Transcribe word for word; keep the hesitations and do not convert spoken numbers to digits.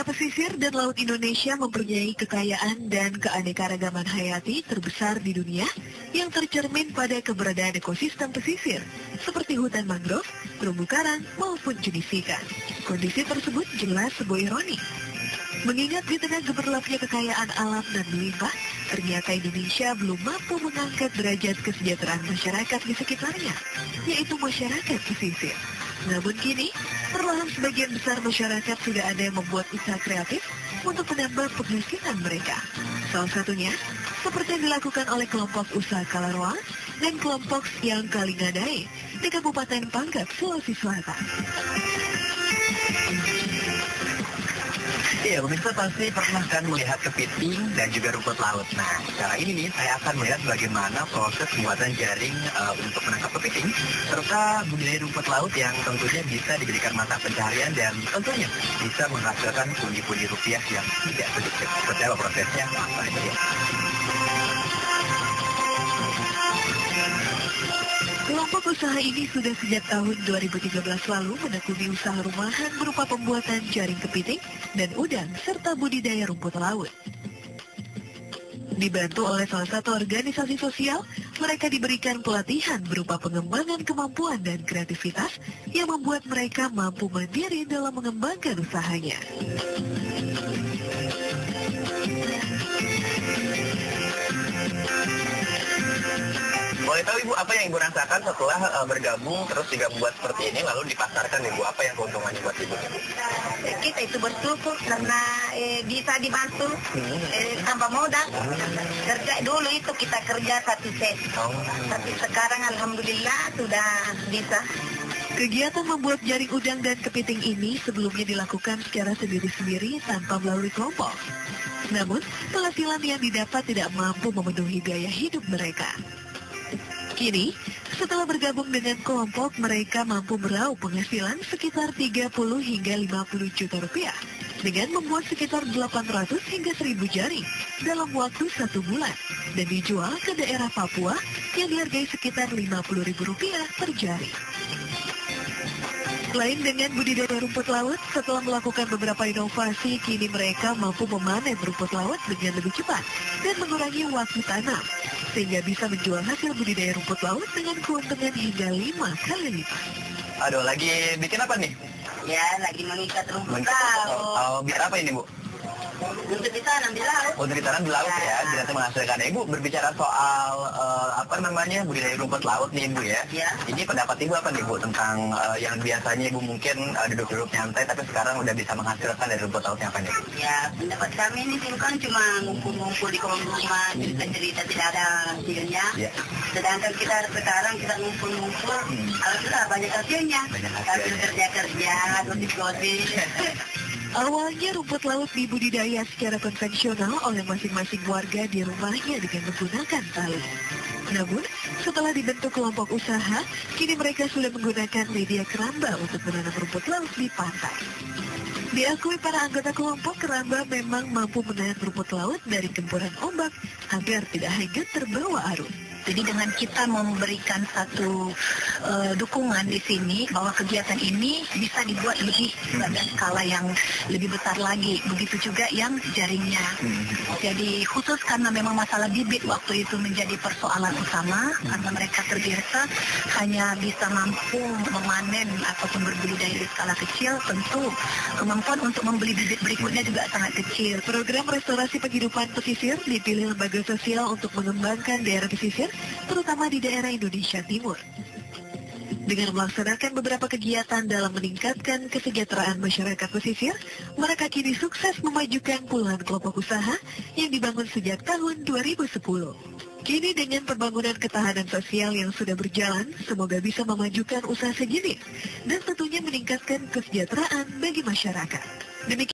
pesisir dan laut Indonesia mempunyai kekayaan dan keanekaragaman hayati terbesar di dunia yang tercermin pada keberadaan ekosistem pesisir, seperti hutan mangrove, terumbu karang, maupun jenis ikan. Kondisi tersebut jelas sebuah ironi. Mengingat di tengah gemerlapnya kekayaan alam dan melimpah, ternyata Indonesia belum mampu mengangkat derajat kesejahteraan masyarakat di sekitarnya, yaitu masyarakat pesisir. Namun kini, perlahan sebagian besar masyarakat sudah ada yang membuat usaha kreatif untuk menambah penghasilan mereka. Salah satunya, seperti yang dilakukan oleh kelompok usaha Kalaroa dan kelompok Siang Kalingadai di Kabupaten Pangkep, Sulawesi Selatan. Iya, pemirsa pasti pernah kan melihat kepiting dan juga rumput laut. Nah, sekarang ini nih saya akan melihat bagaimana proses pembuatan jaring uh, untuk menangkap kepiting, serta budidaya rumput laut yang tentunya bisa dijadikan mata pencaharian dan tentunya bisa menghasilkan pundi-pundi rupiah yang tidak sedikit. Seperti apa prosesnya? Apa aja? Kelompok usaha ini sudah sejak tahun dua ribu tiga belas lalu menekuni usaha rumahan berupa pembuatan jaring kepiting dan udang serta budidaya rumput laut. Dibantu oleh salah satu organisasi sosial, mereka diberikan pelatihan berupa pengembangan kemampuan dan kreativitas yang membuat mereka mampu mandiri dalam mengembangkan usahanya. Boleh tahu Ibu apa yang Ibu rasakan setelah uh, bergabung terus juga membuat seperti ini lalu dipasarkan Ibu? Apa yang keuntungannya buat Ibu? Kita itu bersyukur karena eh, bisa dibantu hmm. eh, tanpa modal. Hmm. Kerja dulu itu kita kerja satu set, oh. tapi sekarang alhamdulillah sudah bisa. Kegiatan membuat jaring udang dan kepiting ini sebelumnya dilakukan secara sendiri-sendiri tanpa melalui kelompok. Namun, penghasilan yang didapat tidak mampu memenuhi biaya hidup mereka. Kini, setelah bergabung dengan kelompok, mereka mampu meraup penghasilan sekitar tiga puluh hingga lima puluh juta rupiah dengan membuat sekitar delapan ratus hingga seribu jaring dalam waktu satu bulan dan dijual ke daerah Papua yang dihargai sekitar lima puluh ribu rupiah per jaring. Selain dengan budidaya rumput laut, setelah melakukan beberapa inovasi, kini mereka mampu memanen rumput laut dengan lebih cepat dan mengurangi waktu tanam, sehingga bisa menjual hasil budidaya rumput laut dengan keuntungan hingga lima kali lipat. Aduh, lagi bikin apa nih? Ya, lagi mengikat rumput Mengikat, laut. Oh, biar apa ini, Bu? Untuk ditanam di laut. Untuk ditanam di laut ya, ya bisa menghasilkan. Ibu berbicara soal uh, apa namanya budidaya rumput laut nih Ibu ya. Ya. Ini pendapat Ibu apa nih Bu tentang uh, yang biasanya Ibu mungkin uh, duduk-duduk nyantai tapi sekarang udah bisa menghasilkan dari rumput lautnya apa nih? Ya, pendapat kami ini sih kan cuma ngumpul-ngumpul di kolong rumah, cerita-cerita tidak ada hasilnya. Ya. Sedangkan kita sekarang kita ngumpul-ngumpul, hmm. alhamdulillah banyak hasilnya. Banyak hasilnya. Tapi kerja-kerja, gosip-gosip. Awalnya rumput laut dibudidaya secara konvensional oleh masing-masing warga di rumahnya dengan menggunakan tali. Namun, setelah dibentuk kelompok usaha, kini mereka sudah menggunakan media keramba untuk menanam rumput laut di pantai. Diakui para anggota kelompok, keramba memang mampu menahan rumput laut dari gempuran ombak agar tidak hanyut terbawa arus. Jadi dengan kita memberikan satu uh, dukungan di sini bahwa kegiatan ini bisa dibuat lebih pada skala yang lebih besar lagi. Begitu juga yang jaringnya. Jadi khusus karena memang masalah bibit waktu itu menjadi persoalan utama karena mereka terbiasa hanya bisa mampu memanen ataupun berbudidaya di skala kecil, tentu kemampuan untuk membeli bibit berikutnya juga sangat kecil. Program restorasi penghidupan pesisir dipilih lembaga sosial untuk mengembangkan daerah pesisir, terutama di daerah Indonesia Timur. Dengan melaksanakan beberapa kegiatan dalam meningkatkan kesejahteraan masyarakat pesisir, mereka kini sukses memajukan puluhan kelompok usaha yang dibangun sejak tahun dua ribu sepuluh. Kini dengan pembangunan ketahanan sosial yang sudah berjalan, semoga bisa memajukan usaha sejenis dan tentunya meningkatkan kesejahteraan bagi masyarakat. Demikian